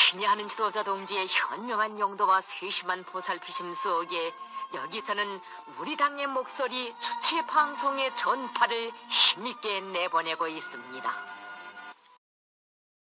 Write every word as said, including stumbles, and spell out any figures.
신이 하는 지도자 동지의 현명한 용도와 세심한 보살피심 속에 여기서는 우리 당의 목소리 주체 방송의 전파를 힘있게 내보내고 있습니다.